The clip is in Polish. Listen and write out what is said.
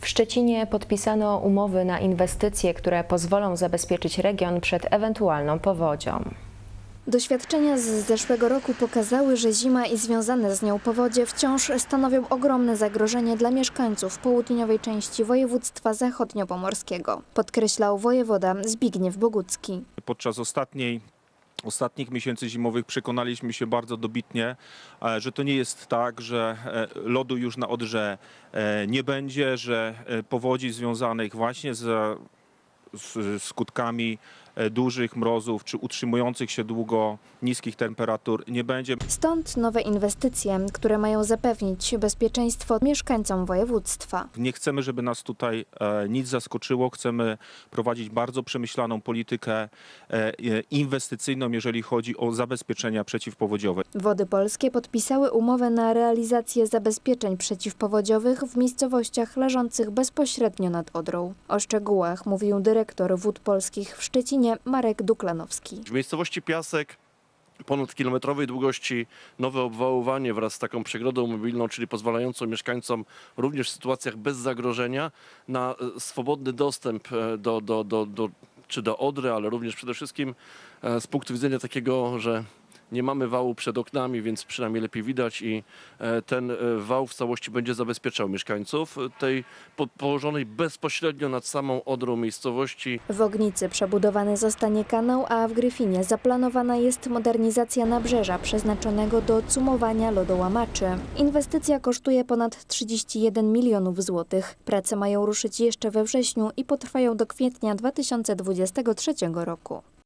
W Szczecinie podpisano umowy na inwestycje, które pozwolą zabezpieczyć region przed ewentualną powodzią. Doświadczenia z zeszłego roku pokazały, że zima i związane z nią powodzie wciąż stanowią ogromne zagrożenie dla mieszkańców południowej części województwa zachodniopomorskiego, podkreślał wojewoda Zbigniew Bogucki. Podczas ostatnich miesięcy zimowych przekonaliśmy się bardzo dobitnie, że to nie jest tak, że lodu już na Odrze nie będzie, że powodzi związanych właśnie z skutkami dużych mrozów czy utrzymujących się długo niskich temperatur nie będzie. Stąd nowe inwestycje, które mają zapewnić bezpieczeństwo mieszkańcom województwa. Nie chcemy, żeby nas tutaj nic zaskoczyło. Chcemy prowadzić bardzo przemyślaną politykę inwestycyjną, jeżeli chodzi o zabezpieczenia przeciwpowodziowe. Wody Polskie podpisały umowę na realizację zabezpieczeń przeciwpowodziowych w miejscowościach leżących bezpośrednio nad Odrą. O szczegółach mówił dyrektor Wód Polskich w Szczecinie Marek Duklanowski. W miejscowości Piasek ponad kilometrowej długości nowe obwałowanie wraz z taką przegrodą mobilną, czyli pozwalającą mieszkańcom również w sytuacjach bez zagrożenia na swobodny dostęp do Odry, ale również przede wszystkim z punktu widzenia takiego, że nie mamy wału przed oknami, więc przynajmniej lepiej widać i ten wał w całości będzie zabezpieczał mieszkańców tej położonej bezpośrednio nad samą Odrą miejscowości. W Ognicy przebudowany zostanie kanał, a w Gryfinie zaplanowana jest modernizacja nabrzeża przeznaczonego do cumowania lodołamaczy. Inwestycja kosztuje ponad 31 milionów złotych. Prace mają ruszyć jeszcze we wrześniu i potrwają do kwietnia 2023 roku.